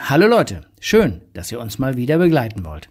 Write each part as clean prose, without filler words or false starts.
Hallo Leute, schön, dass ihr uns mal wieder begleiten wollt.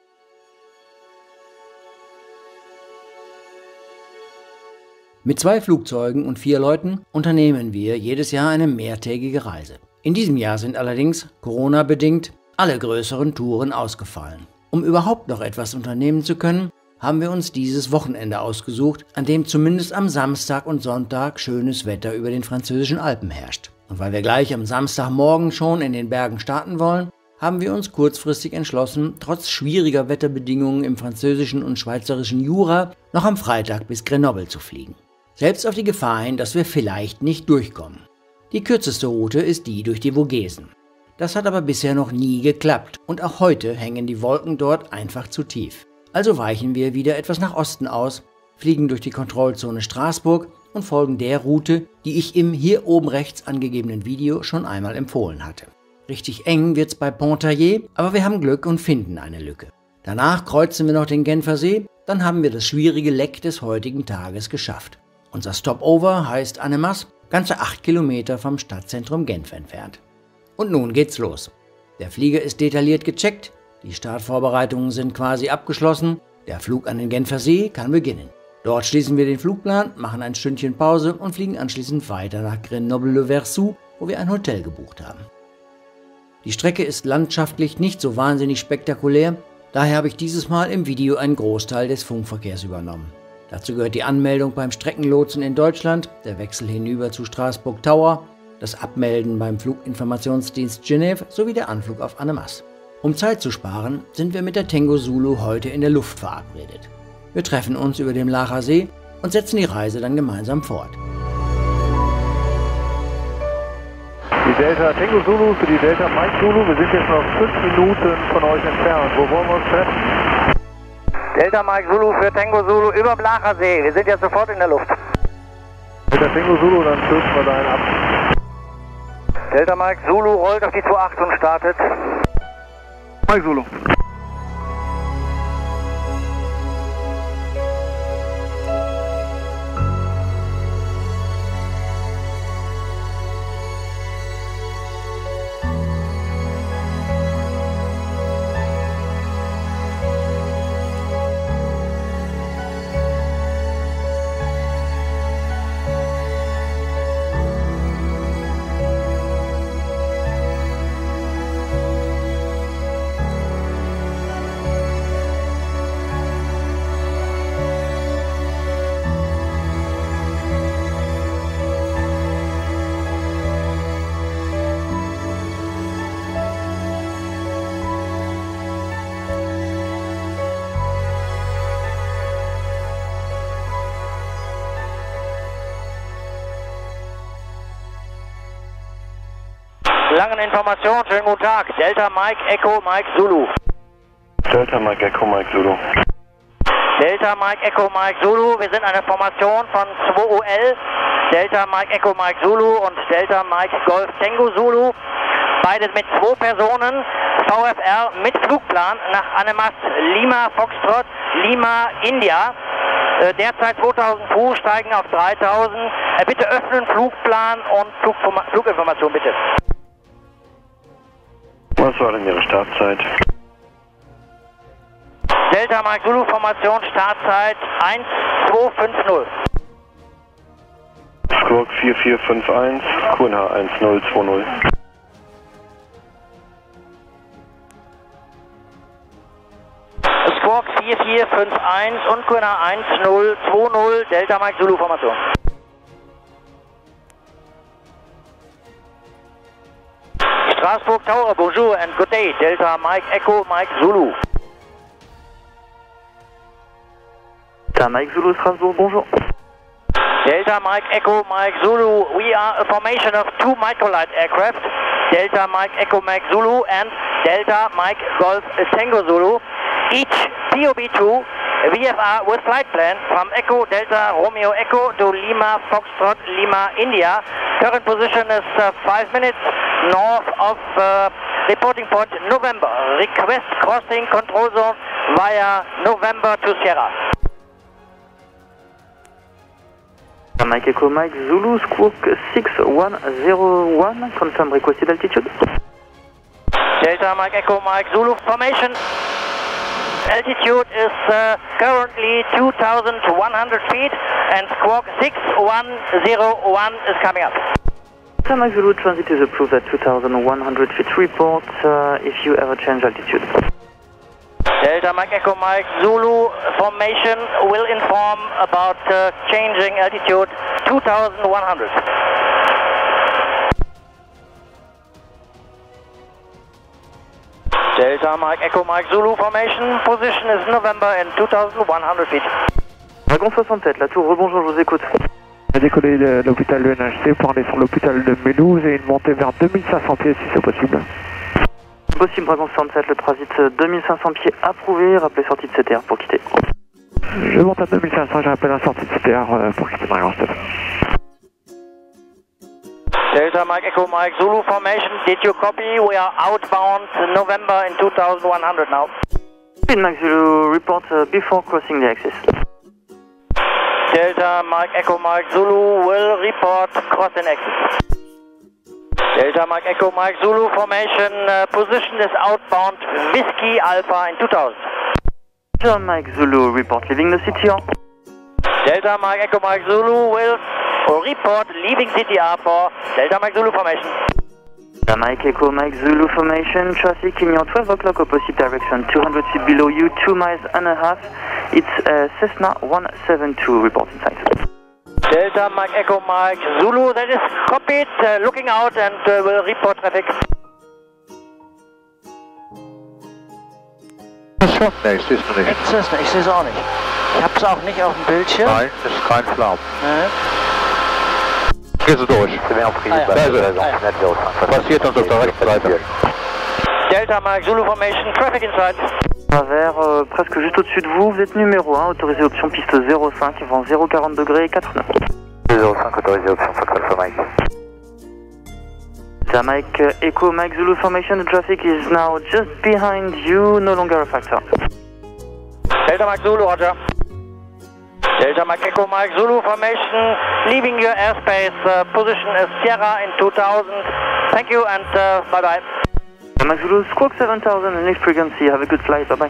Mit 2 Flugzeugen und 4 Leuten unternehmen wir jedes Jahr eine mehrtägige Reise. In diesem Jahr sind allerdings, Corona-bedingt, alle größeren Touren ausgefallen. Um überhaupt noch etwas unternehmen zu können, haben wir uns dieses Wochenende ausgesucht, an dem zumindest am Samstag und Sonntag schönes Wetter über den französischen Alpen herrscht. Und weil wir gleich am Samstagmorgen schon in den Bergen starten wollen, haben wir uns kurzfristig entschlossen, trotz schwieriger Wetterbedingungen im französischen und schweizerischen Jura noch am Freitag bis Grenoble zu fliegen. Selbst auf die Gefahr hin, dass wir vielleicht nicht durchkommen. Die kürzeste Route ist die durch die Vogesen. Das hat aber bisher noch nie geklappt und auch heute hängen die Wolken dort einfach zu tief. Also weichen wir wieder etwas nach Osten aus, fliegen durch die Kontrollzone Straßburg und folgen der Route, die ich im hier oben rechts angegebenen Video schon einmal empfohlen hatte. Richtig eng wird's bei Pontarlier, aber wir haben Glück und finden eine Lücke. Danach kreuzen wir noch den Genfersee, dann haben wir das schwierige Leck des heutigen Tages geschafft. Unser Stopover heißt Annemasse, ganze 8 Kilometer vom Stadtzentrum Genf entfernt. Und nun geht's los. Der Flieger ist detailliert gecheckt, die Startvorbereitungen sind quasi abgeschlossen, der Flug an den Genfer See kann beginnen. Dort schließen wir den Flugplan, machen ein Stündchen Pause und fliegen anschließend weiter nach Grenoble-le-Versoux, wo wir ein Hotel gebucht haben. Die Strecke ist landschaftlich nicht so wahnsinnig spektakulär, daher habe ich dieses Mal im Video einen Großteil des Funkverkehrs übernommen. Dazu gehört die Anmeldung beim Streckenlotsen in Deutschland, der Wechsel hinüber zu Strasbourg Tower, das Abmelden beim Fluginformationsdienst Genève sowie der Anflug auf Annemasse. Um Zeit zu sparen, sind wir mit der Tango Zulu heute in der Luft verabredet. Wir treffen uns über dem Lacher See und setzen die Reise dann gemeinsam fort. Die Delta Tango Zulu für die Delta Mike Zulu. Wir sind jetzt noch 5 Minuten von euch entfernt. Wo wollen wir uns treffen? Delta Mike Zulu für Tango Zulu über Blacher See. Wir sind jetzt sofort in der Luft. Delta Tango Zulu, dann stürzen wir dahin ab. Delta Mike Zulu rollt auf die 28 und startet. Mike Zulu. Langeninformation, schönen guten Tag. Delta Mike Echo Mike Zulu. Delta Mike Echo Mike Zulu. Delta Mike Echo Mike Zulu. Wir sind eine Formation von 2OL. Delta Mike Echo Mike Zulu und Delta Mike Golf Tango Zulu. Beides mit 2 Personen. VFR mit Flugplan nach Annemasse, Lima Foxtrot, Lima India. Derzeit 2000 Fuß, steigen auf 3000. Bitte öffnen Flugplan und Fluginformation bitte. Was war denn Ihre Startzeit? Delta Mike Zulu Formation, Startzeit 1250. Squawk 4451, QNH 1020. Squawk 4451 und QNH 1020, Delta Mike Zulu Formation. Strasbourg Tower, bonjour and good day, Delta Mike Echo Mike Zulu. Delta Mike Zulu Strasbourg, bonjour. Delta Mike Echo Mike Zulu, we are a formation of 2 microlight aircraft, Delta Mike Echo Mike Zulu and Delta Mike Golf Tango Zulu, each POB2 VFR with flight plan from Echo Delta Romeo Echo to Lima Foxtrot Lima India. Current position is 5 minutes north of reporting point November. Request crossing control zone via November to Sierra. Mike Echo Mike Zulu, Squawk 6101, confirm requested altitude. Delta Mike Echo Mike Zulu formation. Altitude is currently 2,100 feet and squawk 6101 is coming up. Delta Mike Zulu, transit is approved at 2,100 feet. Report if you ever change altitude. Delta Mike Echo Mike Zulu formation will inform about changing altitude 2,100. Delta Mike Echo Mike Zulu formation, position is November and 2,100 feet. Dragon 67, la tour, rebonjour, je vous écoute. On a décollé de l'hôpital de NHC pour aller sur l'hôpital de Mulhouse et une montée vers 2500 pieds si c'est possible. Possible, Dragon 67, le transit 2500 pieds approuvé, rappelez sortie de CTR pour quitter. Je monte à 2500, j'appelle la sortie de CTR pour quitter Dragon 7. Delta Mike Echo Mike Zulu formation, did you copy? We are outbound November in 2,100 now. Mike Zulu, report before crossing the axis. Delta Mike Echo Mike Zulu will report crossing axis. Delta Mike Echo Mike Zulu formation, position is outbound Whiskey Alpha in 2000. Delta Mike Zulu, report leaving the CTR. Delta Mike Echo Mike Zulu will report leaving CTR for Delta Mike Zulu formation. Delta Mike Echo Mike Zulu formation, traffic in your 12 o'clock opposite direction, 200 feet below you, 2.5 miles. It's Cessna 172, report inside. Delta Mike Echo Mike Zulu, that is copied, looking out and will report traffic. Nee, ich sehe es noch nicht. Cessna, ich sehe es auch nicht. Ich habe es auch nicht auf dem Bildschirm. Nein, das ist kein Flaum. Nee. Gehst du durch? Passiert uns auf der rechten Seite. Delta Mike Zulu formation, traffic inside. Travers, presque juste au-dessus de vous, vous êtes numéro 1, autorisé option piste 05, vent 040 degrés, 4 nœuds. 05, autorisé option Fox Alpha Mike. Delta Mike Echo Mike Zulu formation, the traffic is now just behind you, no longer a factor. Delta Mike Zulu, roger. Delta Mike Echo Mike Zulu formation, leaving your airspace, position is Sierra in 2000. Thank you and bye-bye. Mike Zulu, squawk 7000 and next frequency, have a good flight, bye-bye.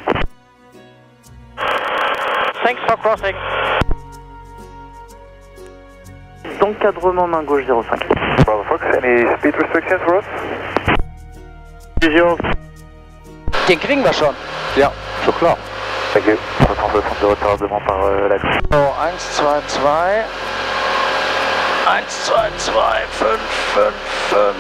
Thanks for crossing. D'encadrement main gauche 05. Bravo Fox, any speed restrictions for us? Den kriegen wir schon. Ja, schon klar. Thank you. Retardement par la... So, 1, 2, 2. 1, 2, 2, 5, 5, 5.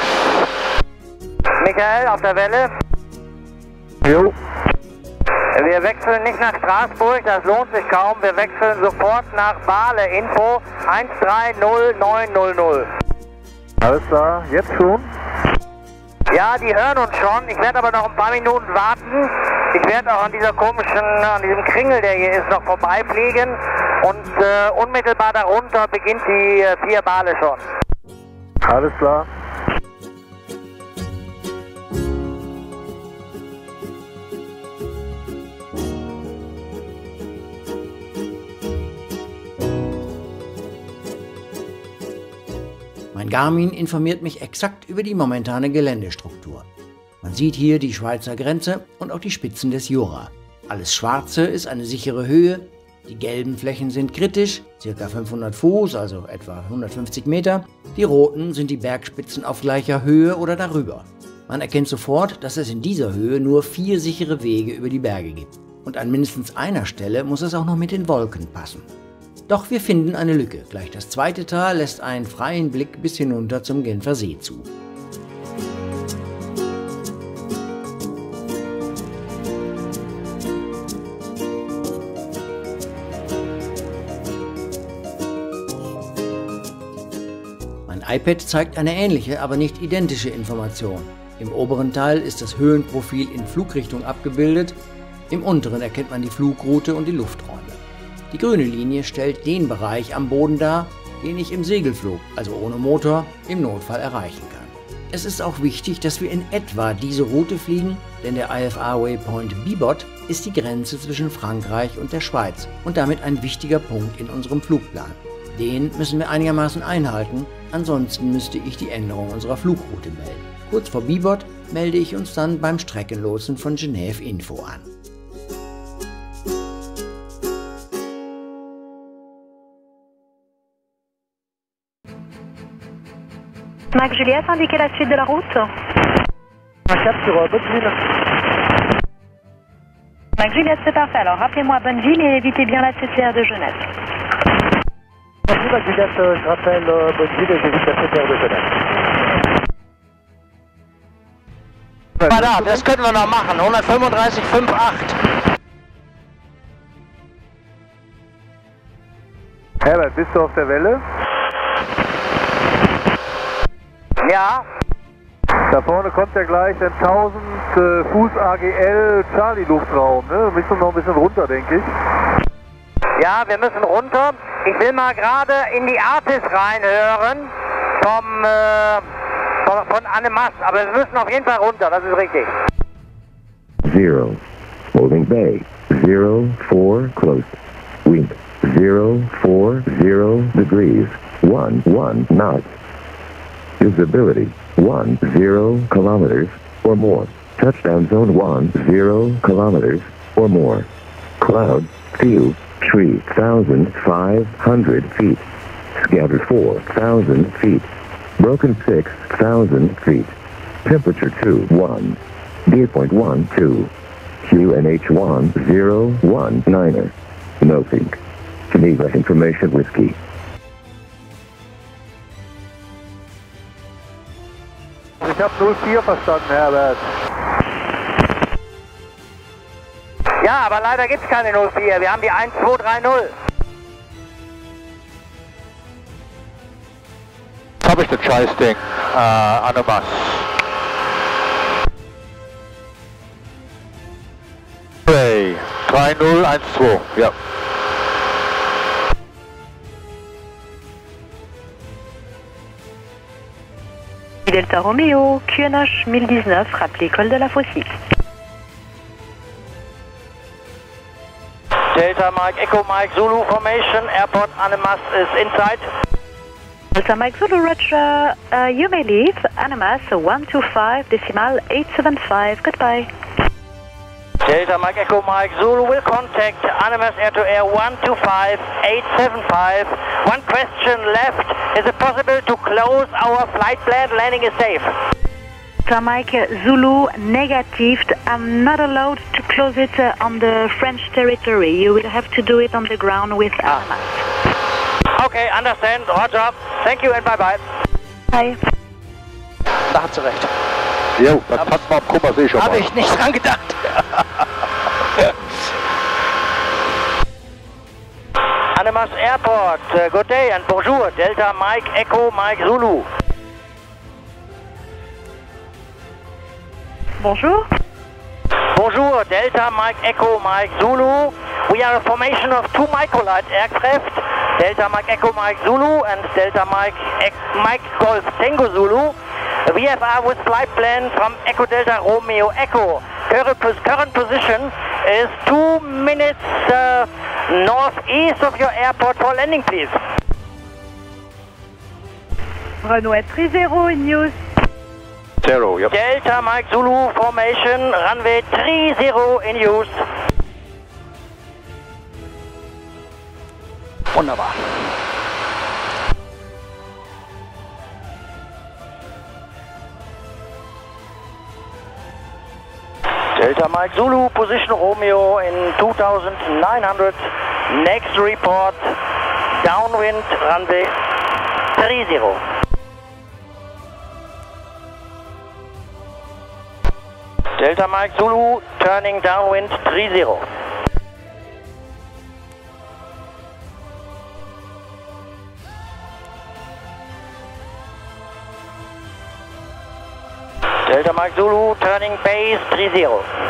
Michael, auf der Welle. Jo. Wir wechseln nicht nach Straßburg, das lohnt sich kaum. Wir wechseln sofort nach Bale. Info 130900. Alles klar, jetzt schon? Ja, die hören uns schon. Ich werde aber noch ein paar Minuten warten. Ich werde auch an diesem Kringel, der hier ist, noch vorbeifliegen. Und unmittelbar darunter beginnt die 4 Bale schon. Alles klar. Mein Garmin informiert mich exakt über die momentane Geländestruktur. Man sieht hier die Schweizer Grenze und auch die Spitzen des Jura. Alles Schwarze ist eine sichere Höhe, die gelben Flächen sind kritisch, ca. 500 Fuß, also etwa 150 Meter. Die roten sind die Bergspitzen auf gleicher Höhe oder darüber. Man erkennt sofort, dass es in dieser Höhe nur 4 sichere Wege über die Berge gibt. Und an mindestens einer Stelle muss es auch noch mit den Wolken passen. Doch wir finden eine Lücke. Gleich das zweite Tal lässt einen freien Blick bis hinunter zum Genfer See zu. Mein iPad zeigt eine ähnliche, aber nicht identische Information. Im oberen Teil ist das Höhenprofil in Flugrichtung abgebildet, im unteren erkennt man die Flugroute und die Lufträume. Die grüne Linie stellt den Bereich am Boden dar, den ich im Segelflug, also ohne Motor, im Notfall erreichen kann. Es ist auch wichtig, dass wir in etwa diese Route fliegen, denn der IFR-Waypoint Bibot ist die Grenze zwischen Frankreich und der Schweiz und damit ein wichtiger Punkt in unserem Flugplan. Den müssen wir einigermaßen einhalten, ansonsten müsste ich die Änderung unserer Flugroute melden. Kurz vor Bibot melde ich uns dann beim Streckenlotsen von Genève Info an. Mac Juliette, indiquez la suite de la route. Un cap sur Bonneville. Mac Juliette, c'est parfait. Alors rappelez-moi Bonneville et évitez bien la CCR de Genève. Merci Mac Juliette, je rappelle Bonneville et j'évite la CTR de Genève. Verdammt, das können wir noch machen. 135,58. Herbert, bist du auf der Welle? Ja, Da vorne kommt ja gleich ein 1000 Fuß AGL Charlie Luftraum, ne? Wir müssen noch ein bisschen runter, denke ich. ja, wir müssen runter. Ich will mal gerade in die Artis reinhören von Annemasse, aber wir müssen auf jeden Fall runter, das ist richtig. 0. Holding bay. 04 close. Wind 040 degrees. 11 knots. Visibility 10 kilometers or more. Touchdown zone 10 kilometers or more. Cloud few 3,500 feet. Scattered 4,000 feet. Broken 6,000 feet. Temperature 21. Dew point 12. QNH 1019er. Nothing. Geneva Information Whiskey. Ich habe 04 verstanden, Herbert. Ja, aber leider gibt es keine 04, wir haben die 1230. Jetzt habe ich das Scheißding, Annemasse. Okay, 3012, ja. Delta Romeo, QNH 1019, rappelez col de la Fossile. Delta Mike Echo Mike Zulu formation, airport Annemasse is inside. Delta Mike Zulu, Roger, you may leave. Annemasse 125.875, goodbye. Delta Mike Echo Mike Zulu will contact Annemasse Air to Air 125.875. One question left. Is it possible to close our flight plan? Landing is safe. Delta Mike Zulu, negative. I'm not allowed to close it on the French territory. You will have to do it on the ground with Annemasse. Okay, understand. Roger. Thank you and bye-bye. Bye. Da hat sie recht. Jo, das passt mal am Kummersee schon mal. Habe ich nicht dran gedacht. Annemasse Airport, good day and bonjour. Delta Mike Echo Mike Zulu. Bonjour. Bonjour, Delta Mike Echo Mike Zulu. We are a formation of two microlight aircraft. Delta Mike Echo Mike Zulu and Delta Mike Golf Tango Zulu. VFR with flight plan from Echo Delta Romeo Echo. Current position is 2 minutes northeast of your airport for landing, please. Runway 30 in use. 0, ja. Delta Mike Zulu formation, runway 30 in use. Wunderbar. Delta Mike Zulu, position Romeo in 2900. Next report, downwind, runway 30. Delta Mike Zulu, turning downwind 30. Delta Mike Zulu, turning base 30.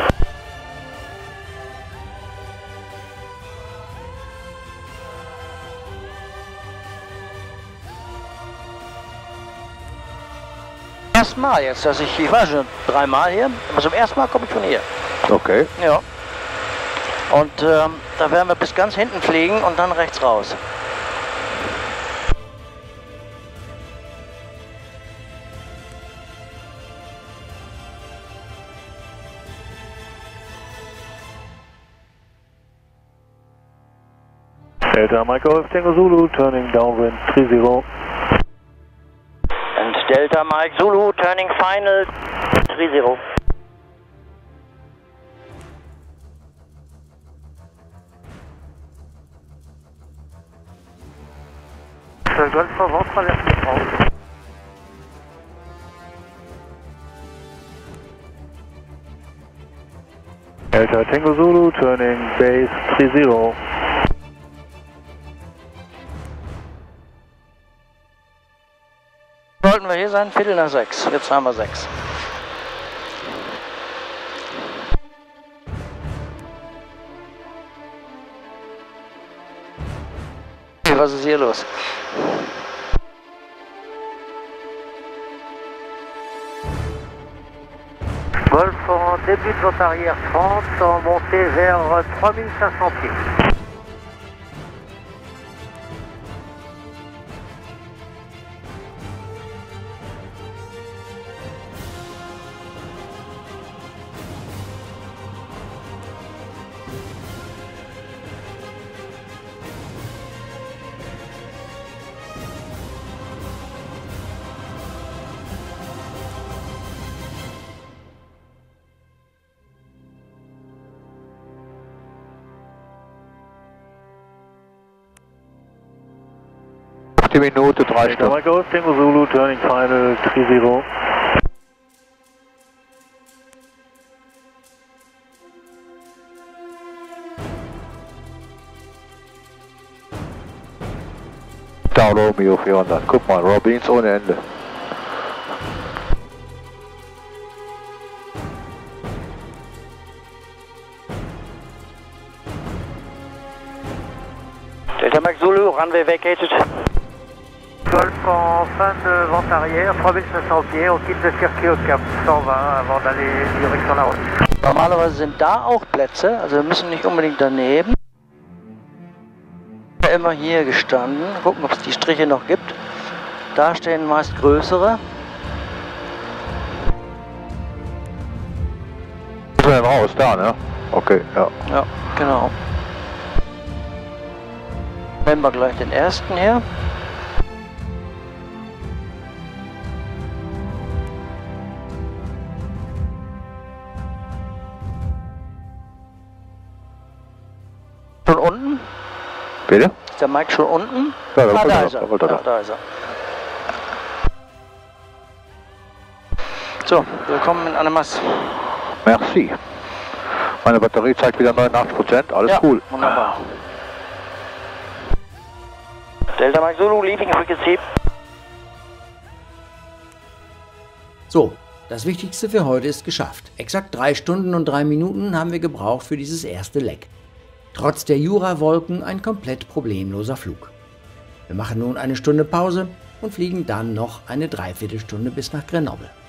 Erstmal jetzt, ich war schon 3-mal hier, aber zum ersten Mal komme ich von hier. Okay. Ja. Und da werden wir bis ganz hinten fliegen und dann rechts raus. Delta Mike Golf Tango Zulu, turning downwind 30. And Delta Mike Zulu, turning final 30. Golf avant, traverse les France. Delta Tango Zulu, turning base 30. Sollten wir hier sein, Viertel nach 6. Jetzt haben wir 6. Was ist hier los? Golf en début de votre arrière France, en montée vers 3500 pieds. Minute, 3 Delta Stunden. Mike Golf Tango Zulu, turning final 30. Da Romeo 400. Guck mal, Robins ohne Ende. Delta Mike Zulu, runway vacated. Golf en fin de vente arrière, 3500 pieds, on quitte le circuit au cap 120 avant d'aller direction la route. Normalerweise sind da auch Plätze, also wir müssen nicht unbedingt daneben. Immer hier gestanden, gucken, ob es die Striche noch gibt. Da stehen meist größere. Ist er denn raus? Da, ne? Okay, ja. Ja, genau. Nehmen wir gleich den ersten hier. Schon unten? Bitte? Ist der Mike schon unten? Ja, da Da kommt er, ist er. da kommt er. Ja, da ist er. So, willkommen in Annemasse. Merci. Meine Batterie zeigt wieder 89%, alles Ja, cool. wunderbar. Delta Mike Zulu, leaving frequency. So, das Wichtigste für heute ist geschafft. Exakt 3 Stunden und 3 Minuten haben wir gebraucht für dieses erste Leck. Trotz der Jurawolken ein komplett problemloser Flug. Wir machen nun eine Stunde Pause und fliegen dann noch eine Dreiviertelstunde bis nach Grenoble.